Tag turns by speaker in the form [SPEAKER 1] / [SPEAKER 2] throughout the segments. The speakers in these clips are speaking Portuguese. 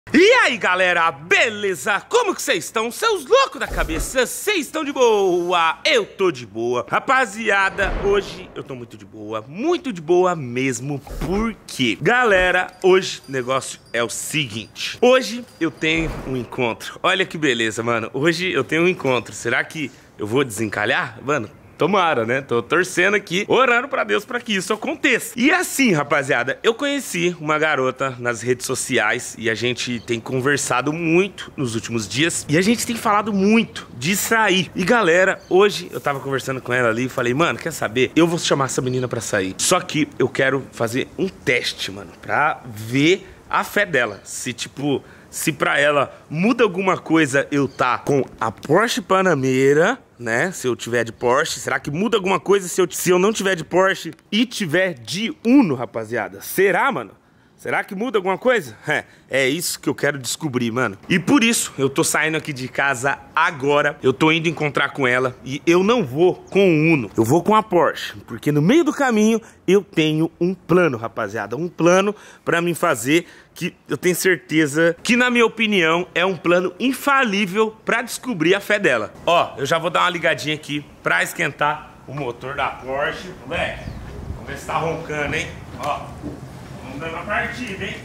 [SPEAKER 1] E aí galera, beleza? Como que vocês estão? Seus loucos da cabeça, vocês estão de boa? Eu tô de boa. Rapaziada, hoje eu tô muito de boa mesmo. Por quê? Galera, hoje o negócio é o seguinte. Hoje eu tenho um encontro. Olha que beleza, mano. Hoje eu tenho um encontro. Será que eu vou desencalhar? Mano, tomara, né? Tô torcendo aqui, orando pra Deus pra que isso aconteça. E assim, rapaziada, eu conheci uma garota nas redes sociais e a gente tem conversado muito nos últimos dias e a gente tem falado muito de sair. E galera, hoje eu tava conversando com ela ali e falei, mano, quer saber? Eu vou chamar essa menina pra sair. Só que eu quero fazer um teste, mano, pra ver a fé dela. Se pra ela muda alguma coisa eu tá com a Porsche Panamera, né? Se eu tiver de Porsche, será que muda alguma coisa se eu não tiver de Porsche e tiver de Uno, rapaziada? Será, mano? Será que muda alguma coisa? É isso que eu quero descobrir, mano. E por isso, eu tô saindo aqui de casa agora. Eu tô indo encontrar com ela e eu não vou com o Uno. Eu vou com a Porsche, porque no meio do caminho eu tenho um plano, rapaziada. Um plano pra mim fazer que eu tenho certeza que, na minha opinião, é um plano infalível pra descobrir a fé dela. Ó, eu já vou dar uma ligadinha aqui pra esquentar o motor da Porsche. Moleque, vamos ver se tá roncando, hein? Ó. Vamos dando a partida, hein?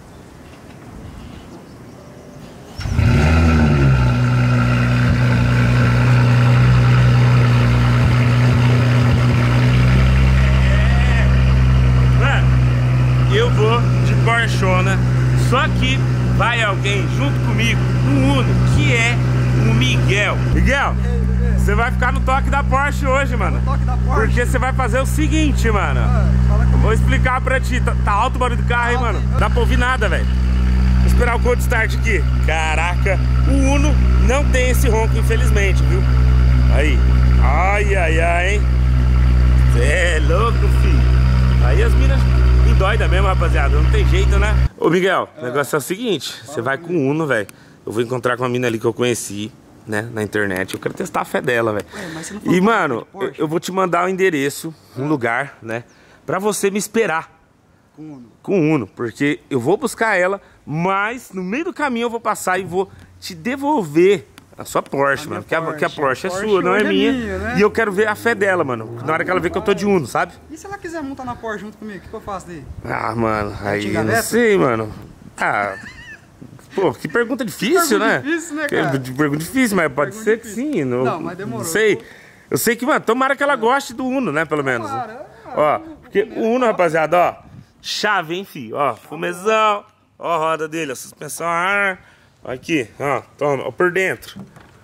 [SPEAKER 1] Mano, eu vou de Porschona, só que vai alguém junto comigo no Uno, que é o Miguel. Miguel, você vai ficar no toque da Porsche hoje, mano. No toque da Porsche? Porque você vai fazer o seguinte, mano. Vou explicar pra ti. Tá alto o barulho do carro, hein, mano? Não dá pra ouvir nada, velho. Vou esperar o cold start aqui. Caraca, o Uno não tem esse ronco, infelizmente, viu? Aí. Ai, ai, ai, hein? Cê é louco, filho. Aí as minas endoidam mesmo, rapaziada. Não tem jeito, né? Ô, Miguel, o negócio é o seguinte. Você vai com o Uno, velho. Eu vou encontrar com uma mina ali que eu conheci, né, na internet. Eu quero testar a fé dela, velho. E, mano, eu vou te mandar um endereço, um lugar, né, pra você me esperar com o Uno, porque eu vou buscar ela, mas no meio do caminho eu vou passar e vou te devolver a sua Porsche, mano, porque a Porsche é sua, não é minha, né? E eu quero ver a fé dela, mano, na hora que ela vê que eu tô de Uno, sabe?
[SPEAKER 2] E se ela quiser montar na Porsche junto comigo, o que eu faço daí?
[SPEAKER 1] Ah, mano, aí eu não sei, mano. Ah, pô, que pergunta difícil, né?
[SPEAKER 2] Difícil, né, cara?
[SPEAKER 1] Pergunta difícil, mas pode ser que sim.
[SPEAKER 2] Não, mas demorou.
[SPEAKER 1] Não sei. Eu sei que, mano, tomara que ela goste do Uno, né, pelo menos. Ó, porque o Uno, rapaziada, ó, chave, hein, filho? Ó, fumezão, ó a roda dele, a suspensão a ar. Aqui, ó, toma, ó, por dentro.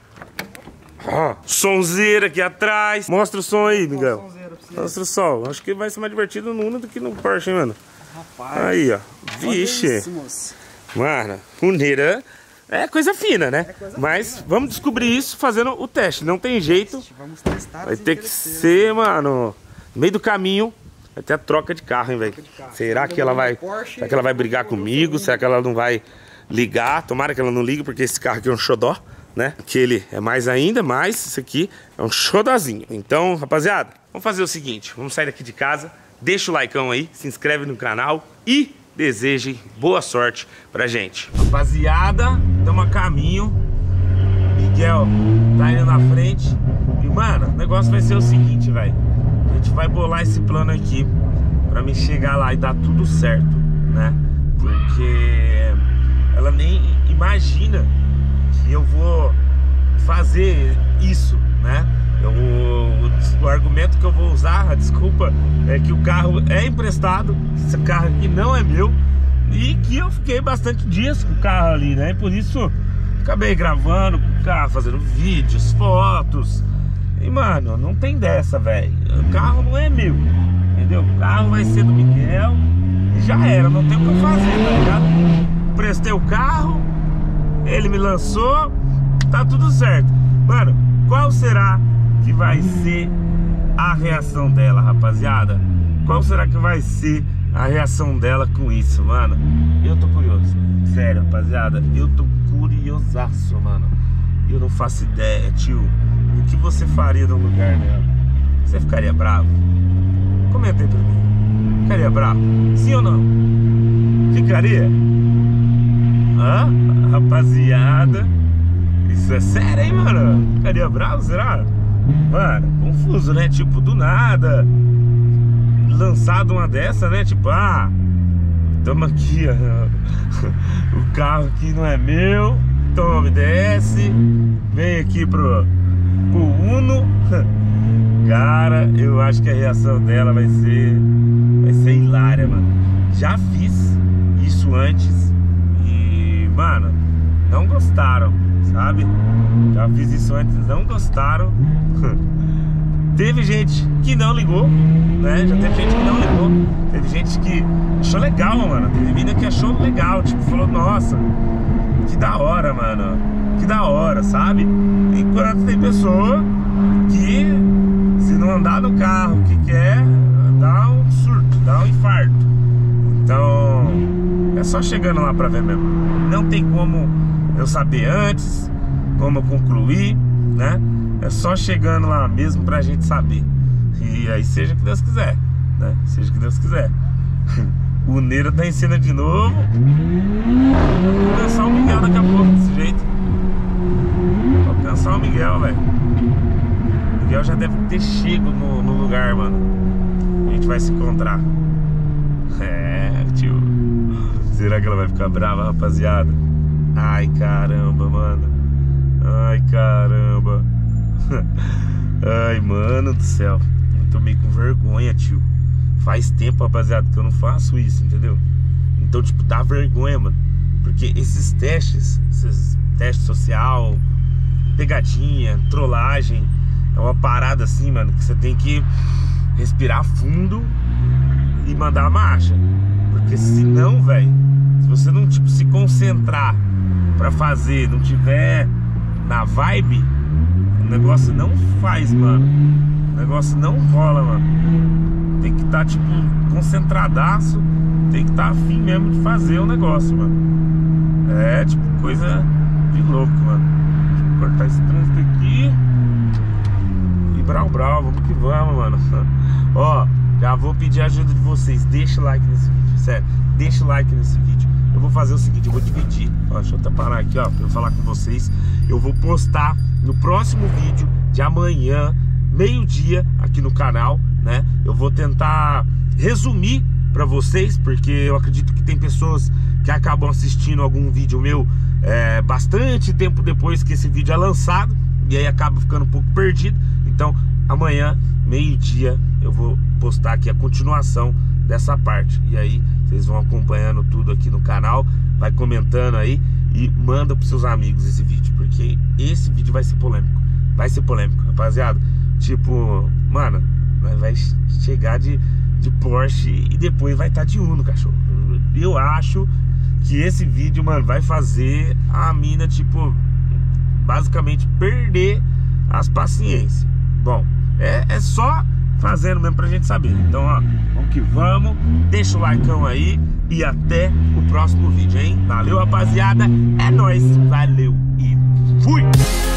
[SPEAKER 1] Ó, sonzeira aqui atrás. Mostra o som aí, Miguel. Mostra o som. Acho que vai ser mais divertido no Uno do que no Porsche, hein, mano?
[SPEAKER 2] Rapaz.
[SPEAKER 1] Aí, ó. Vixe. Mano, Uneira é coisa fina, né? Mas vamos descobrir isso fazendo o teste. Não tem jeito.
[SPEAKER 2] Vamos testar.
[SPEAKER 1] Vai ter que ser, mano, no meio do caminho. Vai ter a troca de carro, hein, velho? Será que ela vai brigar comigo? Será que ela não vai ligar? Tomara que ela não ligue, porque esse carro aqui é um xodó, né? Aquele é mais ainda, mas esse aqui é um xodozinho. Então, rapaziada, vamos fazer o seguinte. Vamos sair daqui de casa. Deixa o likeão aí, se inscreve no canal e desejem boa sorte pra gente. Rapaziada, estamos a caminho. Miguel tá indo na frente. E, mano, o negócio vai ser o seguinte, velho. A gente vai bolar esse plano aqui pra mim chegar lá e dar tudo certo, né? Porque ela nem imagina que eu vou fazer isso, né? O argumento que eu vou usar, a desculpa, é que o carro é emprestado, esse carro aqui não é meu, e que eu fiquei bastante dias com o carro ali, né? E por isso acabei gravando com o carro, fazendo vídeos, fotos. E, mano, não tem dessa, velho. O carro não é meu, entendeu? O carro vai ser do Miguel e já era, não tem o que eu fazer, tá ligado? Prestei o carro, ele me lançou, tá tudo certo. Mano, qual será que vai ser a reação dela, rapaziada? Qual será que vai ser a reação dela com isso, mano? Eu tô curioso. Sério, rapaziada, eu tô curiosaço, mano. Eu não faço ideia, tio. O que você faria no lugar dela? Você ficaria bravo? Comenta aí pra mim. Ficaria bravo? Sim ou não? Ficaria? Hã? Rapaziada, isso é sério, hein, mano? Ficaria bravo, será? Mano, confuso, né? Tipo, do nada lançado uma dessa, né? Tipo, tamo aqui, ó. O carro aqui não é meu. Tome, desce. Vem aqui pro Uno. Cara, eu acho que a reação dela vai ser hilária, mano. Já fiz isso antes e, mano, não gostaram, sabe? Já fiz isso antes, não gostaram. Teve gente que não ligou, né? Já teve gente que não ligou. Teve gente que achou legal, mano. Teve mina que achou legal, tipo, falou, nossa, que da hora, mano. Que da hora, sabe? Enquanto tem pessoa que, se não andar no carro que quer, dá um surto, dá um infarto. Então, é só chegando lá pra ver mesmo. Não tem como eu saber antes, como eu concluir, né? É só chegando lá mesmo pra gente saber. E aí seja o que Deus quiser, né? Seja o que Deus quiser. O Neira tá em cena de novo. Vou alcançar o Miguel daqui a pouco, desse jeito. Vou alcançar o Miguel, velho. O Miguel já deve ter chego no lugar, mano. A gente vai se encontrar. É, tio. Será que ela vai ficar brava, rapaziada? Ai, caramba, mano. Ai, caramba. Ai, mano do céu. Eu tô meio com vergonha, tio. Faz tempo, rapaziada, que eu não faço isso, entendeu? Então, tipo, dá vergonha, mano. Porque esses testes social, pegadinha, trollagem, é uma parada assim, mano, que você tem que respirar fundo e mandar a marcha. Porque senão, velho, se você não, tipo, se concentrar pra fazer, não tiver na vibe, o negócio não faz, mano. O negócio não rola, mano. Tem que estar, tipo, concentradaço. Tem que estar afim mesmo de fazer o negócio, mano. É, tipo, coisa de louco, mano. Deixa eu cortar esse trânsito aqui. E brau, vamos que vamos, mano. Ó, já vou pedir a ajuda de vocês. Deixa o like nesse vídeo, sério. Deixa o like nesse vídeo. Eu vou fazer o seguinte, eu vou dividir. Ó, deixa eu até parar aqui, ó, pra eu falar com vocês. Eu vou postar no próximo vídeo de amanhã, meio-dia, aqui no canal, né? Eu vou tentar resumir pra vocês, porque eu acredito que tem pessoas que acabam assistindo algum vídeo meu bastante tempo depois que esse vídeo é lançado, e aí acaba ficando um pouco perdido. Então, amanhã, meio-dia, eu vou postar aqui a continuação dessa parte. E aí, vocês vão acompanhando tudo aqui no canal, vai comentando aí e manda pros seus amigos esse vídeo, porque esse vídeo vai ser polêmico. Vai ser polêmico, rapaziada. Tipo, mano, vai chegar de Porsche e depois vai estar de Uno, cachorro. Eu acho que esse vídeo, mano, vai fazer a mina, tipo, basicamente perder as paciências. Bom, é só fazendo mesmo pra gente saber. Então, ó, vamos que vamos. Deixa o likeão aí e até o próximo vídeo, hein? Valeu, rapaziada. É nóis. Valeu e fui!